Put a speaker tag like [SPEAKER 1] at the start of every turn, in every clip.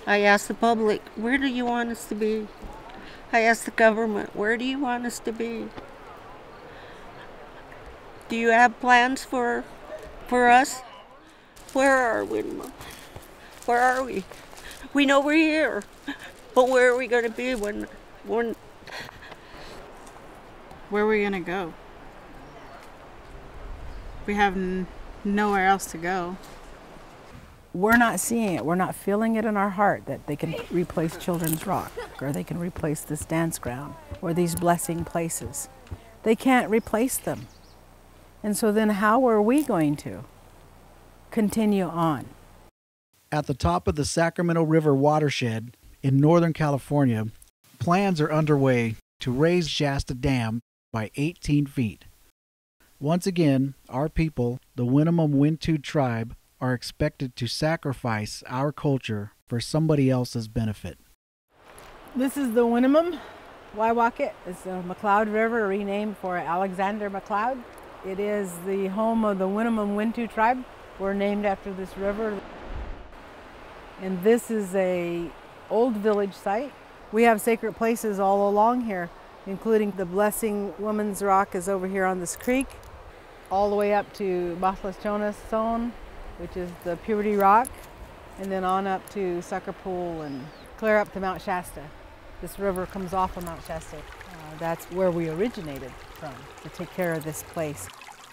[SPEAKER 1] I ask the public, where do you want us to be? I ask the government, where do you want us to be? Do you have plans for us? Where are we? Where are we? We know we're here, but where are we going to be when
[SPEAKER 2] Where are we going to go? We have nowhere else to go.
[SPEAKER 3] We're not seeing it. We're not feeling it in our heart that they can replace Children's Rock, or they can replace this dance ground, or these blessing places. They can't replace them. And so then how are we going to continue on?
[SPEAKER 4] At the top of the Sacramento River watershed in Northern California, plans are underway to raise Shasta Dam by 18 feet. Once again, our people, the Winnemem Wintu Tribe, are expected to sacrifice our culture for somebody else's benefit.
[SPEAKER 3] This is the Winnemem Waiwakit. It's the McLeod River, renamed for Alexander McLeod. It is the home of the Winnemem Wintu Tribe. We're named after this river. And this is a old village site. We have sacred places all along here, including the Blessing Woman's Rock is over here on this creek, all the way up to Bathlas Jonas Zone, which is the Puberty Rock, and then on up to Sucker Pool and clear up to Mount Shasta. This river comes off of Mount Shasta. That's where we originated from, to take care of this place.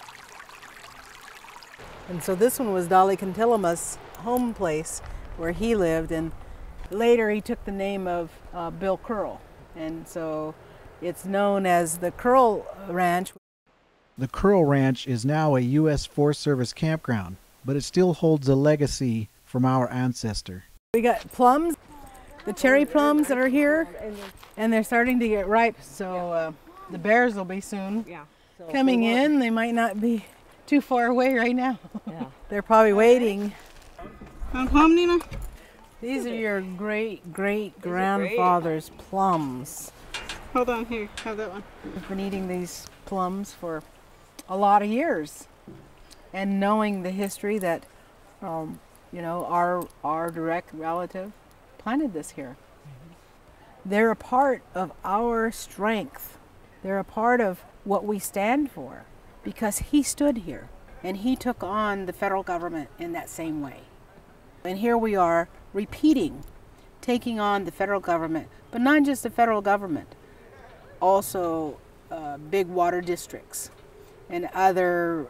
[SPEAKER 3] And so this one was Dolly Cantilama's home place where he lived, and later he took the name of Bill Curl. And so it's known as the Curl Ranch.
[SPEAKER 4] The Curl Ranch is now a U.S. Forest Service campground, but it still holds a legacy from our ancestor.
[SPEAKER 3] We got plums, the cherry plums that are here, and they're starting to get ripe, so the bears will be soon coming in. They might not be too far away right now. Yeah. They're probably waiting.
[SPEAKER 2] Plum, Nina?
[SPEAKER 3] These are your great-great-grandfather's plums.
[SPEAKER 2] Hold on, here, have that one.
[SPEAKER 3] We've been eating these plums for a lot of years, and knowing the history that, you know, our direct relative planted this here. They're a part of our strength. They're a part of what we stand for, because he stood here and he took on the federal government in that same way. And here we are repeating, taking on the federal government, but not just the federal government, also big water districts and other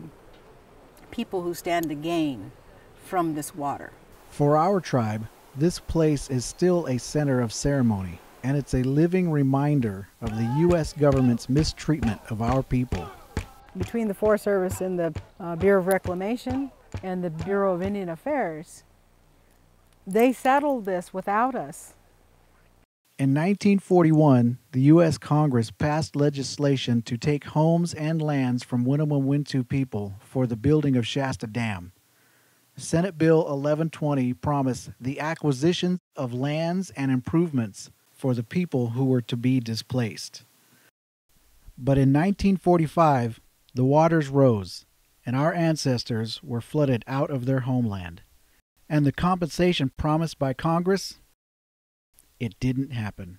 [SPEAKER 3] people who stand to gain from this water.
[SPEAKER 4] For our tribe, this place is still a center of ceremony, and it's a living reminder of the U.S. government's mistreatment of our people.
[SPEAKER 3] Between the Forest Service and the Bureau of Reclamation and the Bureau of Indian Affairs, they settled this without us.
[SPEAKER 4] In 1941, the U.S. Congress passed legislation to take homes and lands from Winnemem Wintu people for the building of Shasta Dam. Senate Bill 1120 promised the acquisition of lands and improvements for the people who were to be displaced. But in 1945, the waters rose, and our ancestors were flooded out of their homeland. And the compensation promised by Congress, it didn't happen.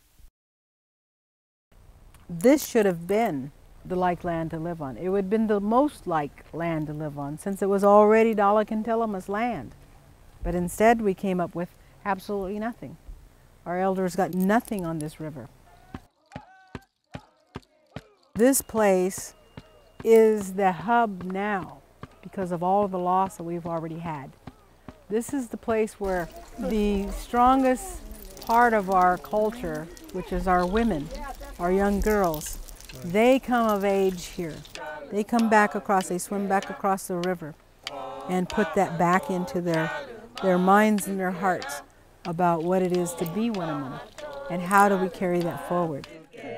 [SPEAKER 3] This should have been the like land to live on. It would have been the most like land to live on, since it was already Dolly Cantilama's land. But instead we came up with absolutely nothing. Our elders got nothing on this river. This place is the hub now because of all of the loss that we've already had. This is the place where the strongest part of our culture, which is our women, our young girls, they come of age here. They come back across, they swim back across the river and put that back into their minds and their hearts about what it is to be Winnemem and how do we carry that forward.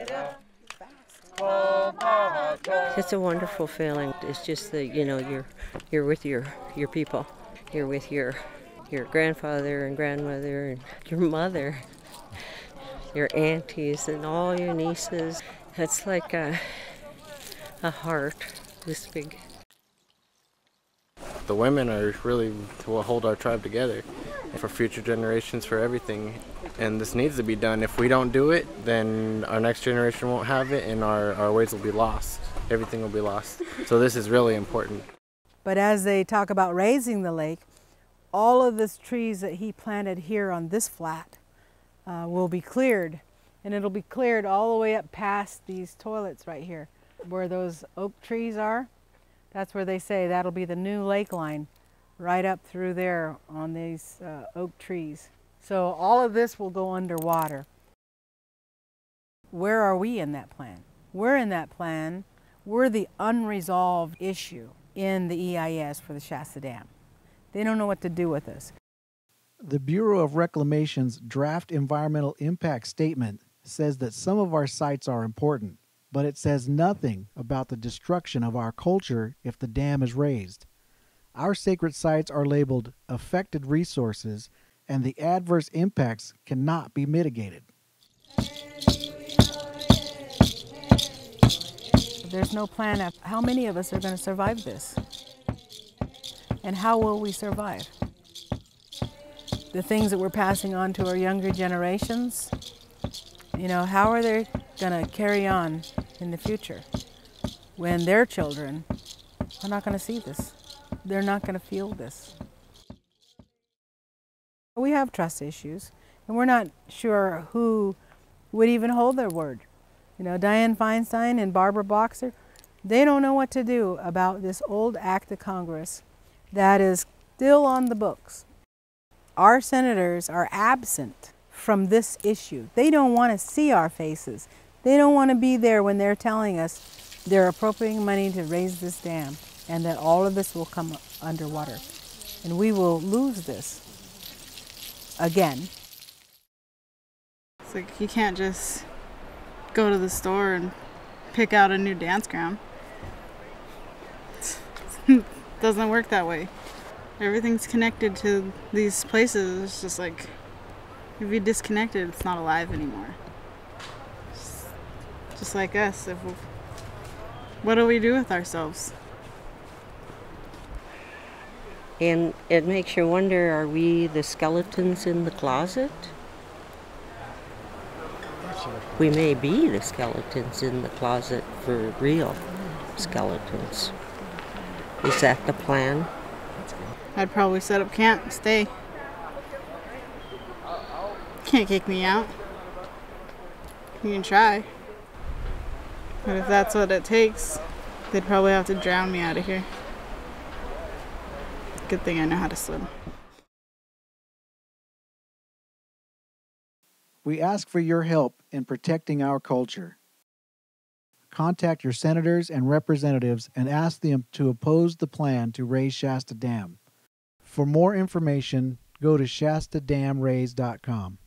[SPEAKER 1] It's a wonderful feeling. It's just that, you know, you're with your people. You're with your grandfather and grandmother and your mother, your aunties and all your nieces. It's like a heart this big.
[SPEAKER 5] The women are really what hold our tribe together. for future generations, for everything. And this needs to be done. If we don't do it, then our next generation won't have it, and our ways will be lost. Everything will be lost. So this is really important.
[SPEAKER 3] But as they talk about raising the lake, all of the trees that he planted here on this flat will be cleared. And it'll be cleared all the way up past these toilets right here. Where those oak trees are, that's where they say that'll be the new lake line, right up through there on these oak trees. So all of this will go underwater. Where are we in that plan? We're in that plan. We're the unresolved issue in the EIS for the Shasta Dam. They don't know what to do with us.
[SPEAKER 4] The Bureau of Reclamation's draft environmental impact statement says that some of our sites are important, but it says nothing about the destruction of our culture if the dam is raised. Our sacred sites are labeled affected resources, and the adverse impacts cannot be mitigated.
[SPEAKER 3] There's no plan of how many of us are going to survive this. And how will we survive? The things that we're passing on to our younger generations, you know, how are they going to carry on in the future when their children are not going to see this? They're not going to feel this. We have trust issues, and we're not sure who would even hold their word. You know, Dianne Feinstein and Barbara Boxer, they don't know what to do about this old act of Congress that is still on the books. Our senators are absent from this issue. They don't want to see our faces. They don't want to be there when they're telling us they're appropriating money to raise this dam and that all of this will come underwater. And we will lose this again.
[SPEAKER 2] It's like you can't just go to the store and pick out a new dance ground. It doesn't work that way. Everything's connected to these places. It's just like, if you disconnect it, it's not alive anymore. Just like us. What do we do with ourselves?
[SPEAKER 1] And it makes you wonder, are we the skeletons in the closet? We may be the skeletons in the closet for real skeletons. Is that the plan?
[SPEAKER 2] I'd probably set up camp and stay. Can't kick me out. You can try. But if that's what it takes, they'd probably have to drown me out of here. Good thing I know how to swim.
[SPEAKER 4] We ask for your help in protecting our culture. Contact your senators and representatives and ask them to oppose the plan to raise Shasta Dam. For more information, go to shastadamraise.com.